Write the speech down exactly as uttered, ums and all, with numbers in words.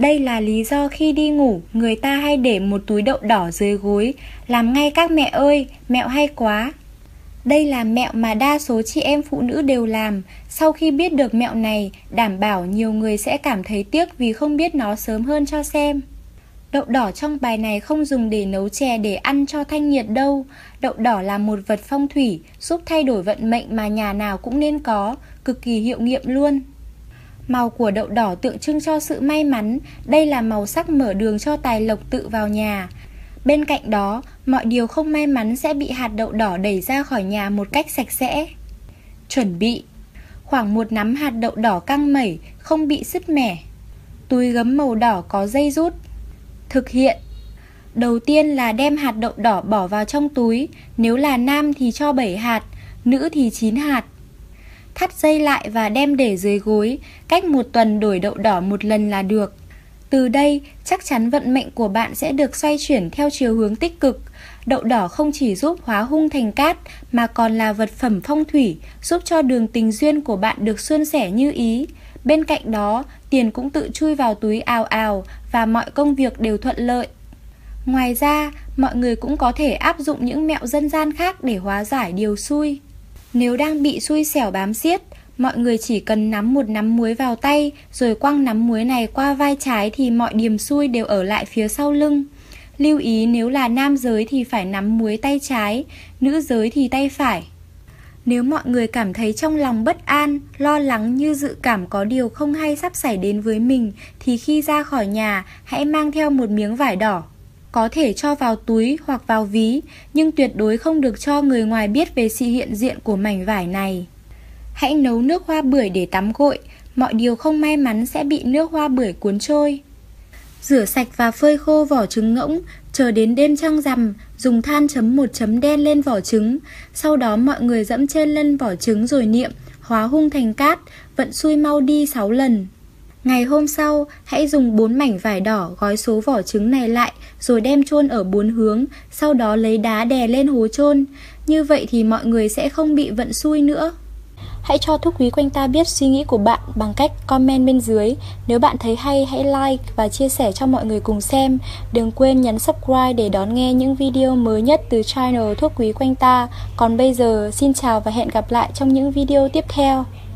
Đây là lý do khi đi ngủ, người ta hay để một túi đậu đỏ dưới gối. Làm ngay các mẹ ơi, mẹo hay quá. Đây là mẹo mà đa số chị em phụ nữ đều làm. Sau khi biết được mẹo này, đảm bảo nhiều người sẽ cảm thấy tiếc vì không biết nó sớm hơn cho xem. Đậu đỏ trong bài này không dùng để nấu chè để ăn cho thanh nhiệt đâu. Đậu đỏ là một vật phong thủy, giúp thay đổi vận mệnh mà nhà nào cũng nên có, cực kỳ hiệu nghiệm luôn. Màu của đậu đỏ tượng trưng cho sự may mắn, đây là màu sắc mở đường cho tài lộc tự vào nhà. Bên cạnh đó, mọi điều không may mắn sẽ bị hạt đậu đỏ đẩy ra khỏi nhà một cách sạch sẽ. Chuẩn bị: khoảng một nắm hạt đậu đỏ căng mẩy, không bị sứt mẻ. Túi gấm màu đỏ có dây rút. Thực hiện: đầu tiên là đem hạt đậu đỏ bỏ vào trong túi, nếu là nam thì cho bảy hạt, nữ thì chín hạt. Thắt dây lại và đem để dưới gối, cách một tuần đổi đậu đỏ một lần là được. Từ đây, chắc chắn vận mệnh của bạn sẽ được xoay chuyển theo chiều hướng tích cực. Đậu đỏ không chỉ giúp hóa hung thành cát, mà còn là vật phẩm phong thủy, giúp cho đường tình duyên của bạn được suôn sẻ như ý. Bên cạnh đó, tiền cũng tự chui vào túi ào ào và mọi công việc đều thuận lợi. Ngoài ra, mọi người cũng có thể áp dụng những mẹo dân gian khác để hóa giải điều xui. Nếu đang bị xui xẻo bám xiết, mọi người chỉ cần nắm một nắm muối vào tay, rồi quăng nắm muối này qua vai trái thì mọi điềm xui đều ở lại phía sau lưng. Lưu ý nếu là nam giới thì phải nắm muối tay trái, nữ giới thì tay phải. Nếu mọi người cảm thấy trong lòng bất an, lo lắng như dự cảm có điều không hay sắp xảy đến với mình, thì khi ra khỏi nhà, hãy mang theo một miếng vải đỏ. Có thể cho vào túi hoặc vào ví, nhưng tuyệt đối không được cho người ngoài biết về sự hiện diện của mảnh vải này. Hãy nấu nước hoa bưởi để tắm gội, mọi điều không may mắn sẽ bị nước hoa bưởi cuốn trôi. Rửa sạch và phơi khô vỏ trứng ngỗng, chờ đến đêm trăng rằm, dùng than chấm một chấm đen lên vỏ trứng. Sau đó mọi người dẫm trên lên vỏ trứng rồi niệm hóa hung thành cát, vận xui mau đi sáu lần. Ngày hôm sau, hãy dùng bốn mảnh vải đỏ gói số vỏ trứng này lại rồi đem chôn ở bốn hướng, sau đó lấy đá đè lên hố chôn. Như vậy thì mọi người sẽ không bị vận xui nữa. Hãy cho Thuốc Quý Quanh Ta biết suy nghĩ của bạn bằng cách comment bên dưới. Nếu bạn thấy hay, hãy like và chia sẻ cho mọi người cùng xem. Đừng quên nhấn subscribe để đón nghe những video mới nhất từ channel Thuốc Quý Quanh Ta. Còn bây giờ, xin chào và hẹn gặp lại trong những video tiếp theo.